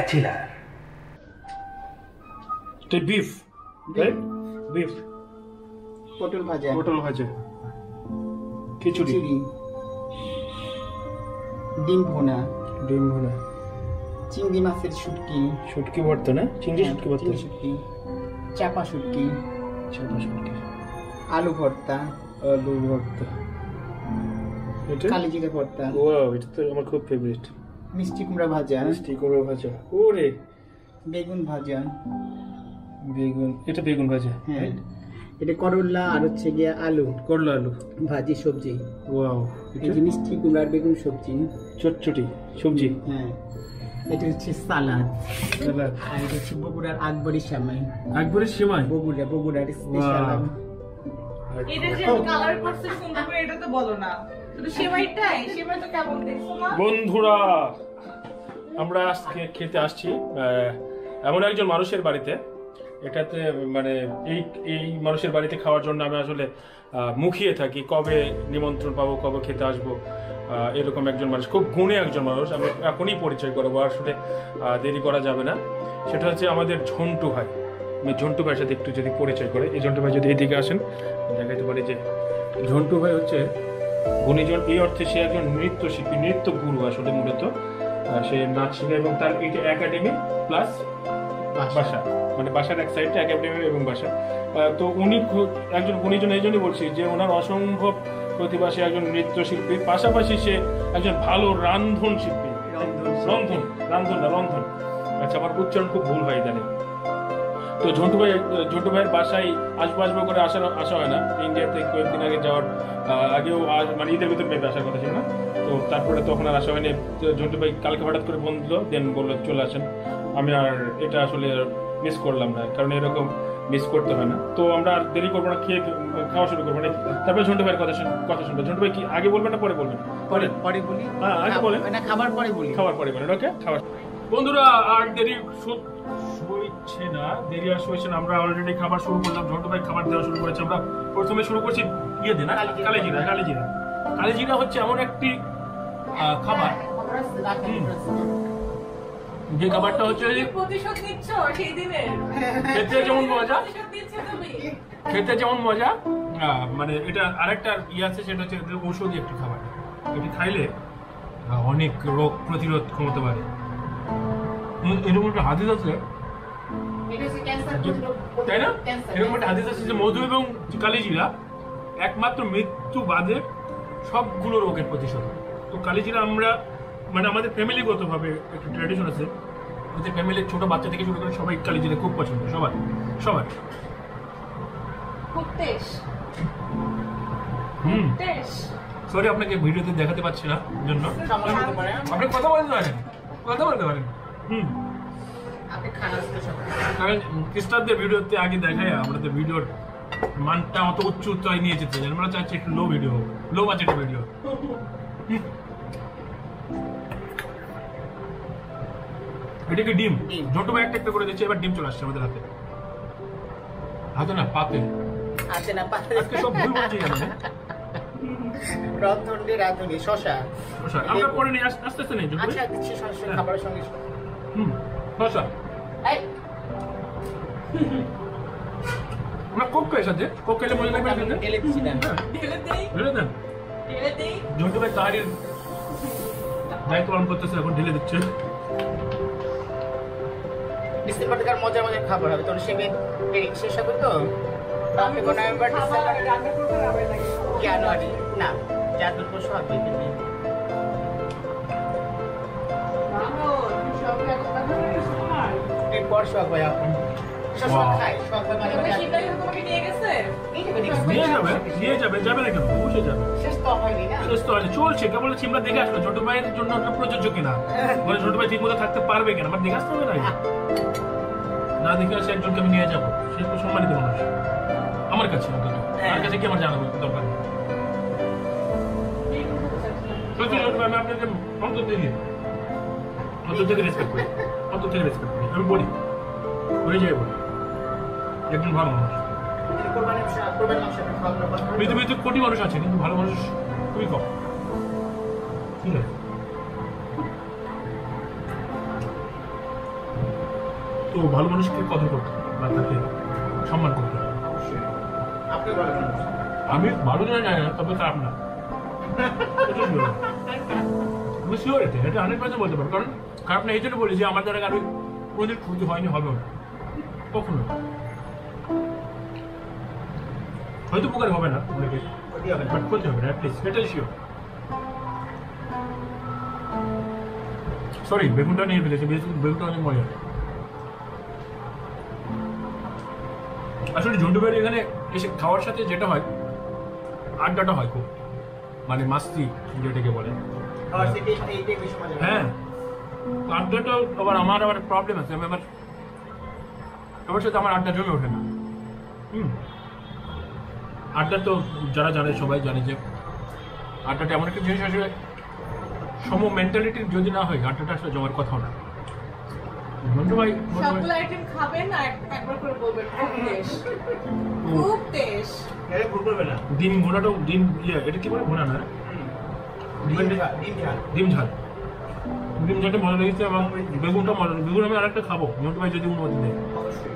Bachelor. এটা beef, right? Beef, পটল ভাজা, খিচুড়ি, ডিম ভুনা, চিংড়ি মাছের শুটকি ভর্তা, না চিংড়ি শুটকি ভর্তা, চাপা শুটকি, আলু ভর্তা, এটা কালিজিরা ভর্তা, ওয়াও, এটা তো আমার খুব ফেভারিট। মিষ্টি কুমড়া ভাজা, ওরে বেগুন ভাজা, এটা বেগুন ভাজা, হ্যাঁ, এটা করলা আর হচ্ছে গিয়া আলু, করলা আলু ভাজি সবজি, ওয়াও, এই যে মিষ্টি কুমড়া আর বেগুন সবজি, চটচটি সবজি, হ্যাঁ, এটা হচ্ছে সালাদ, আর এটা হচ্ছে বগুড়ার আকবরী সেমাই, বগুড়ার স্পেশাল। এটা যে কালার করছে সুন্দর করে, এটা তো বলো না, শুধু সেমাই তো কেমন দেখছো না? বন্ধুরা, আমরা আজকে খেতে আসছি এমন একজন মানুষের বাড়িতে। এটাতে মানে এই মানুষের বাড়িতে খাওয়ার জন্য আমি আসলে মুখিয়ে থাকি, কবে নিমন্ত্রণ পাবো, কবে খেতে আসবো। এরকম একজন মানুষ, খুব গুণী একজন মানুষ, আমি এখনই পরিচয় করবো, আসলে দেরি করা যাবে না। সেটা হচ্ছে আমাদের ঝন্টু ভাই। আমি ঝন্টু ভাইয়ের সাথে একটু যদি পরিচয় করে, এই ঝন্টু ভাই যদি এদিকে আসেন দেখাইতে পারি যে ঝন্টু ভাই হচ্ছে গুণীজন এই অর্থে সে একজন নৃত্যশিল্পী, নৃত্য গুরু আসলে মূলত। সে নাচ শিখে এবং তার এইটা একাডেমি প্লাস বাসা, মানে বাসার এক সাইডটা একাডেমি এবং বাসা। তো উনি একজন গুণীজন এই জন্যই বলছি যে ওনার অসম্ভব প্রতিভা। সে একজন নৃত্যশিল্পীর পাশাপাশি সে একজন ভালো রন্ধন শিল্পী, রন্ধন। আচ্ছা, আমার উচ্চারণ খুব ভুল হয় জানি। তো ঝন্টু ভাইয়ের বাসায় আসবো করে আসা হয় না। ইন্ডিয়াতে কয়েকদিন আগে যাওয়ার আগেও মানে ঈদের ভিতরে মেপে আসার কথা ছিল না, তো তারপরে তখন আর আসা হয়নি। ঝন্টু ভাই কালকে হঠাৎ করে ফোন দিল, দেন বললো চলে আসেন। আমি আর এটা আসলে মিস করলাম না, কারণ এরকম মিস করতে হয় না। তো আমরা আর দেরি করবো না, খাওয়া শুরু করবো না। তারপরে ঝন্টু ভাইয়ের কথা শুনবো। ঝন্টু ভাই কি আগে বলবেন না পরে বলবেন? পরে বলি। হ্যাঁ, আগে বলেন, খাবার পরে বলি। ওকে, খাবার। বন্ধুরা, আর দেরি হচ্ছে না, আমরা অলরেডি খাবার শুরু করলাম। ঝন্টু ভাই খাবার দেওয়া শুরু করেছে। আমরা প্রথমে শুরু করছি কালিজিরা হচ্ছে এমন একটি খাবার, যে খাবারটা হচ্ছে খেতে যেমন মজা, মানে এটা আরেকটা আছে, সেটা হচ্ছে ঔষধি একটি খাবার। এটি খাইলে অনেক রোগ প্রতিরোধ ক্ষমতা বাড়ে। এরকম একটা হাদিস আছে, তাই না? এরকম একটা হাদিস আছে যে মধু এবং কালিজিরা একমাত্র মৃত্যু বাদে সবগুলো রোগের প্রতিশোধ। তো কালিজিরা আমরা মানে আমাদের ফ্যামিলিগত ভাবে একটা ট্র্যাডিশন আছে, আমাদের ফ্যামিলির ছোট বাচ্চা থেকে শুরু করে সবাই কালিজিরা খুব পছন্দ, সবার। সরি, আপনাকে ভিডিওতে দেখাতে পাচ্ছি না জন্য। আপনি কথা বলতে পারেন। কারণ খ্রিস্টানদের ভিডিওতে আগে দেখায়, আমাদের ভিডিওর মানটা অত উচ্চতায় নিয়ে যেতে চাই, আমরা চাচ্ছি একটু লো বাজেটের ভিডিও। এটাকে ডিম ঝন্টু ভাই একটা করে দিচ্ছে। এবার ডিম চলে আসছে আমাদের হাতে না পাতে আজকে সব ভুল বলছি জানেন। রন্ধন দিয়ে রাঁধুনি শশা আমরা পরে নিয়ে আস্তে নেই। আচ্ছা, দিচ্ছি শশা খাবারের সঙ্গে। শশা আমরা কোক খাই সাথে, কোক খেলে মজা লাগবে। ঢেলে দিচ্ছি না, ঢেলে দেন। ঝন্টু ভাই তাহারির দায়িত্ব পালন করতেছে, এখন ঢেলে দিচ্ছে। ডিসেম্বর থেকে মজার খাবার হবে, তোর সেবে শেষ হবে তো। নভেম্বর, জানুয়ারি না, জানুয়ারি পর সব এরপর সব হয়। এখন চলছে কেবল আমরা দেখে আসলো ছোট ভাইয়ের জন্য প্রযোজ্য কিনা, ছোট ভাই ঠিক মতো থাকতে পারবে কিনা আমার দেখে আসতে হবে না দেখে আসে একজনকে আমি নিয়ে যাবো, সে তো সম্মানিত মানুষ আমার কাছে, আমার কাছে কি আমার জানাবো দরকার নেই। আমি আপনাকে অন্তর থেকে রেসপেক্ট করি, আমি বলি হয়ে যাবে বলি একজন ভালো মানুষ। পৃথিবীতে কোটি মানুষ আছে, কিন্তু ভালো মানুষ খুবই কম। ঠিক আছে, তো ভালো মানুষকে কদর করতে হবে বা তাকে সম্মান করতে হবে। আপনি ভালো মানুষ। আমি ভালো জানা জানি না, তবে খারাপ না। এটা sure। আমি শিওর এটা 100% বলতে পারবো, কারণ খারাপ না এই জন্য বলি যে আমার দ্বারা কারো কোনোদিন ক্ষতি হয়নি, হবেও না কখনো। হয়তো উপকার হবে না অনেকে, ক্ষতি হবে না। বাট ক্ষতি হবে না অ্যাটলিস্ট, এটাই শিওর। সরি, বেগুনটা নিয়ে ফেলেছি, বেগুনটা অনেক মজা। আসলে ঝন্টু ভাইয়ের এখানে এসে খাওয়ার সাথে যেটা হয়, আড্ডাটা হয় খুব, মানে মাস্তি যেটাকে বলে। আর এইটাই বেশি মজা লাগে। হ্যাঁ, আড্ডাটা আমার আবার প্রবলেম আছে, আমি আবার সবার সাথে আমার আড্ডা জমে ওঠে না। আড্ডা তো যারা জানে সবাই জানে যে আড্ডাটা এমন একটা জিনিস, আসলে সম মেন্টালিটির যদি না হয় আড্ডাটা আসলে জমার কথাও না। মন্টু ভাই সবগুলো আইটেম খাবেন না, একবার করে বলবেন খুব টেস্ট, খুব টেস্ট। এটা ভুল করবে না। ডিম ঘোড়াটাও ডিম এটা কি বলে ঘোড়া না, ডিম ঝাল, ডিম ঝাল। ডিম ঝাল, ডিম ঝালটা মজা লেগেছে এবং বেগুনটা মজা। বেগুন আমি আরেকটা খাবো মন্টু ভাই যদি অনুমতি দেয়। অবশ্যই।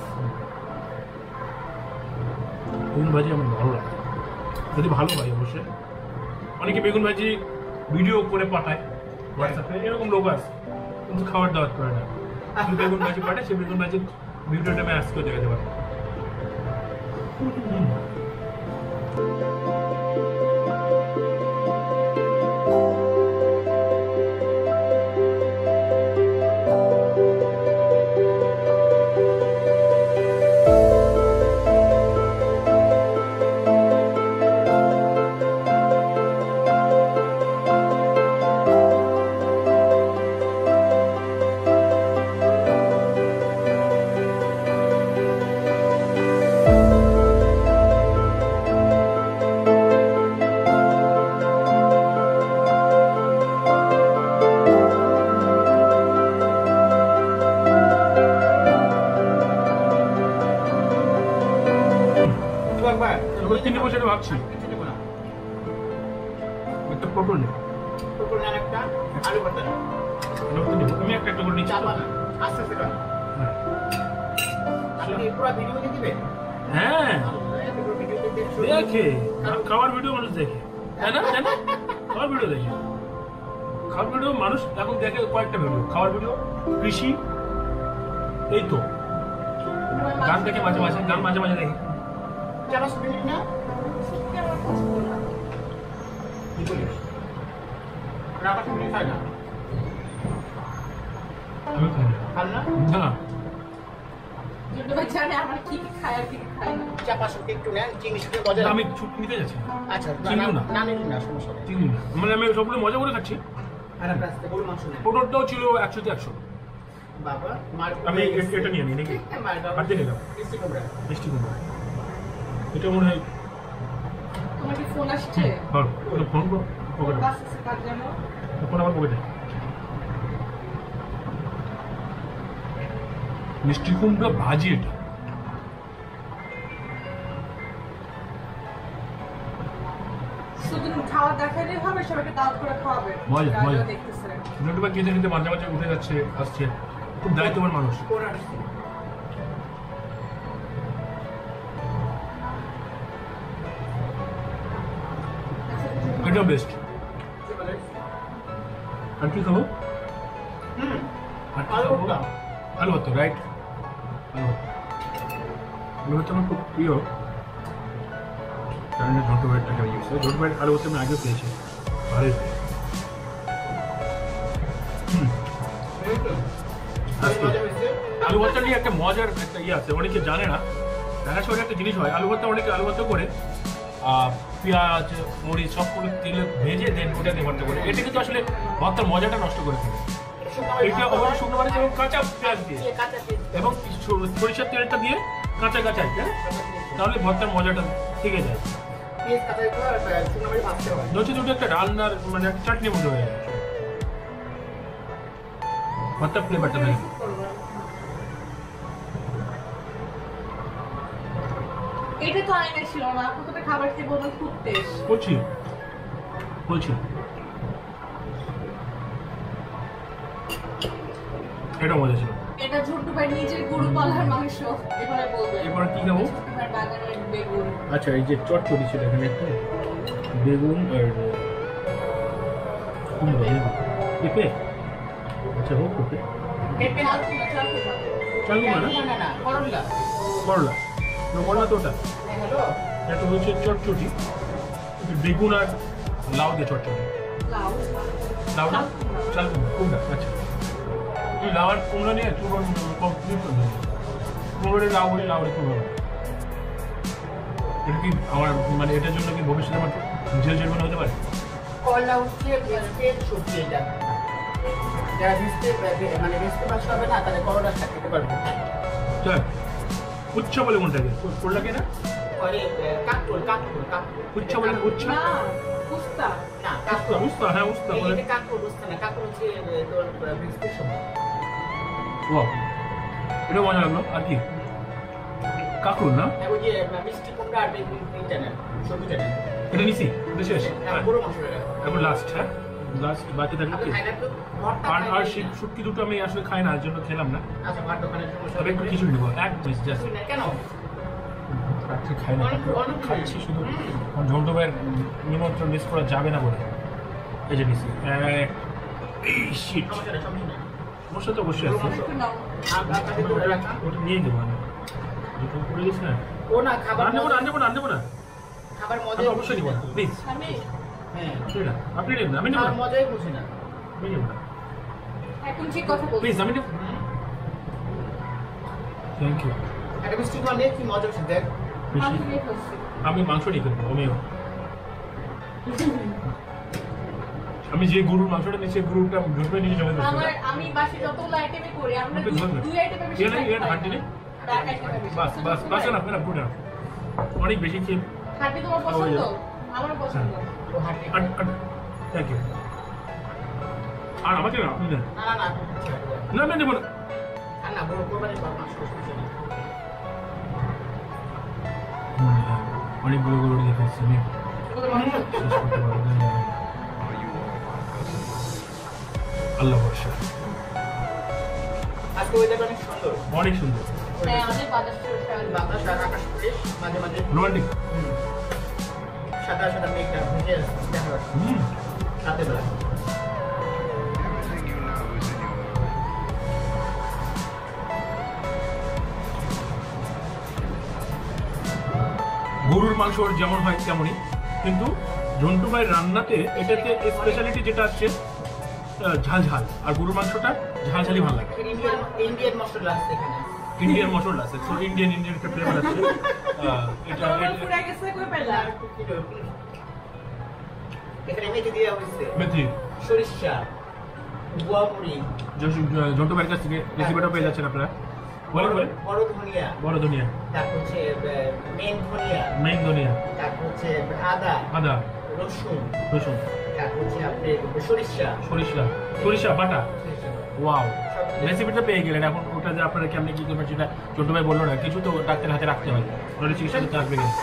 বেগুন ভাজি আমার ভালো লাগে, যদি ভালো হয় অবশ্যই। অনেকে বেগুন ভাজি ভিডিও করে পাঠায় হোয়াটসঅ্যাপে, এরকম লোক আছে কিন্তু খাবার দাওয়াত করে না। শুধু বেগুন ভাজি পাঠায়, সেই বেগুন ভাজি ভিডিওটা আমি আজকেও দেখাতে পারবো। এবার তিনটে বসে ভাবছি কিছু দেবো না। একটা পটল নেই, পটল নেন একটা, আলু ভর্তা নেন। আমি একটা একটা করে নিচ্ছি। চাপা না, আস্তে আস্তে খান। হ্যাঁ। আপনি পুরো ভিডিও দিয়ে দিবেন? হ্যাঁ এত বড় ভিডিও দেখতে শুরু- দেখে, খাওয়ার ভিডিও মানুষ দেখে, তাই না? তাই না? খাওয়ার ভিডিও দেখে, খাওয়ার ভিডিও মানুষ এখন দেখে কয়েকটা ভিডিও, খাওয়ার ভিডিও, কৃষি, এই তো গান দেখে মাঝে মাঝে, গান মাঝে মাঝে দেখে। চামচ মিনিট না? কি বলিস? রাবার মিনিট খায় না? আমি খাই না। খান না? না, ঝন্টু ভাই জানে আমরা কি কি খাই আর কি কি খাই না। চাপা শুকে একটু নেন, চিনি শুকে মজা আমি লাগে। ছুটি নিতে যাচ্ছি না, আচ্ছা, চিনিও না। না নিলে না, সমস্যা নেই। চিনি না, মানে আমি সবগুলো মজা করে খাচ্ছি। আর আপনার কাছে গরুর মাংস নেন। পটলটাও ছিল 100-তে 100। বাবা, মার আমি এটা নিয়ে নিই নাকি? মার দাও। আর দিয়ে নিলাম মিষ্টি কুমড়া। মিষ্টি কুমড়া। এটা মনে হয় তোমার কি ফোন আসছে? ফোন ফোন পকেটে, আসছে কার জন্য? ফোন আমার পকেটে। মিষ্টি কুমড়া ভাজি এটা। শুধু খাওয়া দেখাইলেই হবে, সবাইকে দাওয়াত করে খাওয়াবে। মজা, যারা মজা। দেখতেছে। ঝন্টু ভাই খেতে খেতে মাঝে মাঝে উঠে যাচ্ছে, আসছে, খুব দায়িত্ববান মানুষ। কোন আসছে? এটাও বেস্ট। কি বলে? আর কি খাবো? হুম, আর কি আলু খাবো? ভর্তা। আলু ভর্তা, রাইট। আলু ভর্তা আমার খুব প্রিয়, কারণ ঝন্টু ভাইয়ের টাকা ইউজ হয়। ঝন্টু ভাইয়ের আলু ভর্তা আমি আগেও খেয়েছি, ভালোই হয়। এই তো। আজকে মজা হয়েছে? আলু ভর্তা নিয়ে একটা মজার একটা ইয়ে আছে, অনেকে জানে না। ঢাকা শহরে একটা জিনিস হয়, আলু ভর্তা অনেকে আলু ভর্তা করে পেঁয়াজ, মরিচ সব করে তেলে ভেজে দেন ওটা দিয়ে ভর্তা করে। এটা কিন্তু আসলে ভর্তার মজাটা নষ্ট করে ফেলে। এটা অবশ্যই শুকনো মরিচ এবং কাঁচা পেঁয়াজ দিয়ে কাঁচা পেঁয়াজ। এবং সরিষার তেলটা দিয়ে কাঁচা কাঁচাই, হ্যাঁ? তাহলে ভর্তার মজাটা থেকে যায়। পেঁয়াজ কাঁচা দিতে হয়, আর শুকনো মরিচ ভাজতে হয়। নচে দুটো একটা রান্নার মানে একটা চাটনির মতো হয়ে যায়, ভর্তার ফ্লেভারটা থাকে। এটা তো আইনে ছিল না, প্রথমে খাবার খেয়ে বলবেন খুব টেস্ট। বলছি বলছি এটা মজা ছিল। এটা ঝন্টু ভাই নিজের গরু পালার মাংস এভাবে বলবেন। এরপর কি খাবো? ঝন্টু ভাই বাগানের বেগুন। আচ্ছা এই যে চটচড়ি ছিল এখানে একটা বেগুন আর কুমড়ো পেঁপে। আচ্ছা হোক পেঁপে পেঁপে না, চালু না না না করলা। করলা না, করলা তো ওটা হ্যালো এটা হচ্ছে চটচড়ি বেগুন আর লাউ দিয়ে চটচড়ি। লাউ লাউ না চাল কুমড়া। আচ্ছা তুই লাউ আর কুমড়া নিয়ে তুই কমপ্লিট করে দিবি। কুমড়োরে লাউ বলি লাউ কুমড়ো। এটা কি আমার মানে এটার জন্য কি ভবিষ্যতে আমার জেল জরিমানা হতে পারে? করলা হচ্ছে পেট সবজি এটা। যারা মানে বেচতে পারছে হবে না তাহলে করলা শাক খেতে পারবে। চল উচ্চ বলে কোনটাকে করলা কি না পরে কাকরোল কাকরোল কাকরোল উচ্চ বলে উচ্চ না কুস্তা। না উস্তা কাকরোল উস্তা হ্যাঁ উস্তা বলে এটা কাকরোল বুঝতে না কাকরোল হচ্ছে তোর বেচতে সময়। ও এটা মজা লাগলো। আর কি কাকুর না ওই যে মিষ্টি কুমড়া আর বেগুন তিনটা না সবজিটা না এটা নিছি এটা শেষ পুরো মশলা এখন লাস্ট হ্যাঁ লাস্ট বাকি থাকলো কি আর শুটকি দুটো আমি আসলে খাই না এর জন্য খেলাম না। আচ্ছা ভাত দোকানের জন্য তবে একটু খিচুড়ি নেবো এক পিস জাস্ট কেন রাত্রে খাই না অনেক খাচ্ছি শুধু ঝন্টু ভাইয়ের নিমন্ত্রণ মিস করা যাবে না বলে এই যে নিছি শিট সমস্যা তো অবশ্যই আছে একটু নাও। ওটা নিয়ে দেবো আমি দুটো পড়ে গেছে না ও না খাবার আনবো না খাবার মজা আমি অবশ্যই নিবো প্লিজ আমি হ্যাঁ আপনি নেবেন আমি নেবো খাবার মজাই বুঝি না আমি নেবো না এখন ঠিক কথা বলছি। প্লিজ আমি নেবো থ্যাংক ইউ একটা মিষ্টি কুমড়া নিয়ে কি মজা হচ্ছে দেখ বেশি আমি নিয়ে ফেলছি। আমি মাংস নিয়ে করবো আমিও আমি যে গরুর মাংসটা নিচ্ছি গরুটা ঢুকবে নিয়ে জমে আমি বাসে যতগুলো আইটেমে করি আমরা দুই আইটেমে বেশি খাই না। হাঁটি নেই এক আইটেমে বেশি। বাস বাস বাস না ফেরা পুরো অনেক বেশি খেয়ে হাঁটি তোমার পছন্দ? আমারও পছন্দ। ও হাঁটি থ্যাংক ইউ আর আমাকে না আপনি নেন না না না না নেবো না না না বড় কোরবানির পর মাংস করতে না অনেকগুলো গরু নিয়ে ফেলছি আমি শেষ করতে পারবো না। আল্লাহ ভরসা আজকে ওয়েদার অনেক সুন্দর অনেক সুন্দর হ্যাঁ আমাদের বাতাসটা বাতাস আর আকাশ পরিবেশ মাঝে মাঝে রোমান্টিক সাদা সাদা মেঘটা ভেসে দেখা যাচ্ছে রাতের বেলা গরুর মাংস ওর যেমন হয় তেমনই কিন্তু ঝন্টু ভাইয়ের রান্নাতে এটাতে স্পেশালিটি যেটা আছে ঝাল ঝাল আর গরুর মাংসটা ঝাল ঝালই ভালো লাগে ইন্ডিয়ান মশলা আছে এখানে ইন্ডিয়ান মশলা আছে তো ইন্ডিয়ান একটা ফ্লেভার আছে এটা তোমার পুরা গেছে কই পেলা? এখানে মেথি দেওয়া হয়েছে মেথি সরিষা গুয়ামুড়ি ঝন্টু ভাইয়ের কাছ থেকে রেসিপিটা পেয়ে যাচ্ছেন আপনারা বলেন বলেন বড় ধনিয়া বড় ধনিয়া তারপর হচ্ছে মেইন ধনিয়া তারপর হচ্ছে আদা আদা রসুন রসুন তারপর হচ্ছে আপনি সরিষা বাটা ওয়াও রেসিপিটা পেয়ে গেলেন এখন ওটা যে আপনারা কেমনি কি করবেন সেটা ছোট ভাই বললো না কিছু তো ডাক্তারের হাতে রাখতে হয় ওটা চিকিৎসা করতে আসবে গেলে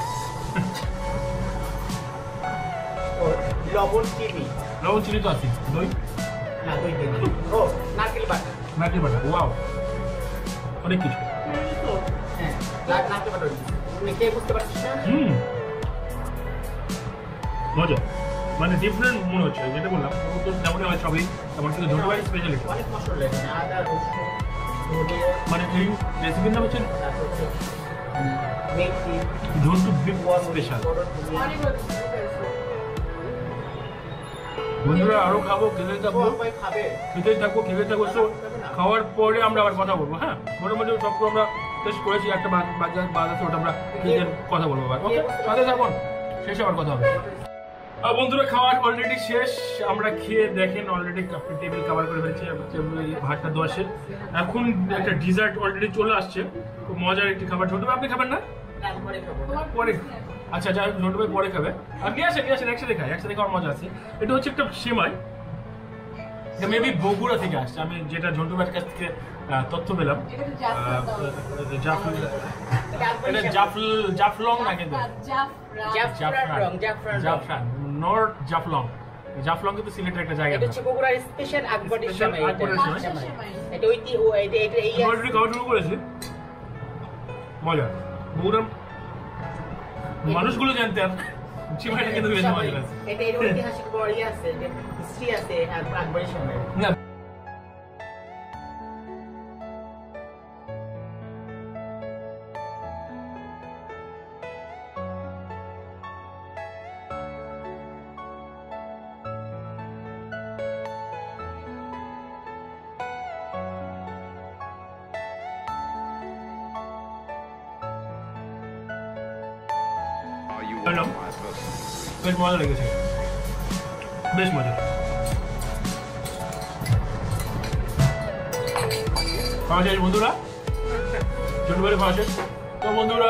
লবণ চিনি লবণ চিনি তো আছে দই না দই দিন ও নারকেল বাটা নারকেল বাটা ওয়াও অনেক কিছু হ্যাঁ নারকেল বাটা তুমি কে বুঝতে পারছিস না মজা মানে ডিফারেন্ট মনে হচ্ছে যেটা বললাম ও তো যেমনই হয় সবই তেমন কিন্তু ঝন্টু ভাই স্পেশালিটি অনেক মশলা এখানে আদা রসুন ধনিয়া মানে এই রেসিপির নাম হচ্ছে তারপর হচ্ছে মেথি ঝন্টু বিফ স্পেশাল বড় ধনিয়া অনেক হয়েছে। বন্ধুরা আরো খাবো খেতে থাকবো সবাই খাবে খেতেই থাকবো খেতে থাকবো তো খাওয়ার পরে আমরা আবার কথা বলবো হ্যাঁ মোটামুটি সব তো আমরা টেস্ট করেছি একটা বাদ আছে ওটা আমরা খেতে কথা বলবো আবার ওকে সাথে থাকুন শেষে আবার কথা হবে বন্ধুরা খাওয়ার অলরেডি শেষ আমরা খেয়ে দেখেন অলরেডি টেবিল কভার করে ফেলছি ভাতটা দোয়াশে এখন একটা ডিজার্ট অলরেডি চলে আসছে খুব মজার একটি খাবার ছোট আপনি খাবেন না তারপরে খাবো পরে আচ্ছা যাই হোক ঝন্টু ভাই পরে খাবে আর নিয়ে আসেন একসাথে খাই একসাথে খাওয়ার মজা আছে এটা হচ্ছে একটা সেমাই মেবি বগুড়া থেকে আসছে আমি যেটা ঝন্টু ভাইয়ের কাছ থেকে তথ্য পেলাম এটা জাফলং না কিন্তু জাফরান নর্থ জাফলং জাফলং কিন্তু সিলেটের একটা জায়গা। এটা হচ্ছে বগুড়ার স্পেশাল আকবরের সেমাই। আকবরের সেমাই। এটা এটা এই অলরেডি খাওয়া শুরু করেছি, মজা। বগুড়ার মানুষগুলো জানতে আর সেমাইটা কিন্তু বেশ মজা আছে। এটা এর ঐতিহাসিক বড়ি আছে, হিস্ট্রি আছে আকবরের সেমাই। না হ্যালো, বেশ মজা লেগেছে, বেশ মজা। খাওয়া শেষ বন্ধুরা, ছোট করে খাওয়া শেষ। তো বন্ধুরা,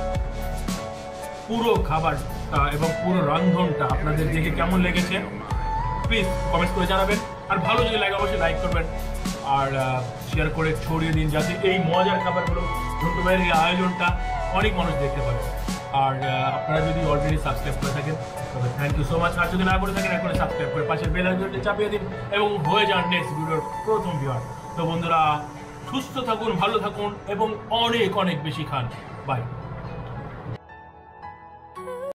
পুরো খাবারটা এবং পুরো রান্ধনটা আপনাদের দেখে কেমন লেগেছে প্লিজ কমেন্ট করে জানাবেন। আর ভালো যদি লাগে অবশ্যই লাইক করবেন আর শেয়ার করে ছড়িয়ে দিন, যাতে এই মজার খাবারগুলো ঝন্টু ভাইয়ের এই আয়োজনটা অনেক মানুষ দেখতে পারে। আর আপনারা যদি অলরেডি সাবস্ক্রাইব করে থাকেন তবে থ্যাংক ইউ সো মাচ। আর যদি না করে থাকেন এখন সাবস্ক্রাইব করে পাশের বেল আইকনটি চাপিয়ে দিন এবং হয়ে যান নেক্সট ভিডিওর প্রথম ভিউয়ার। তো বন্ধুরা, সুস্থ থাকুন, ভালো থাকুন এবং অনেক অনেক বেশি খান। বাই।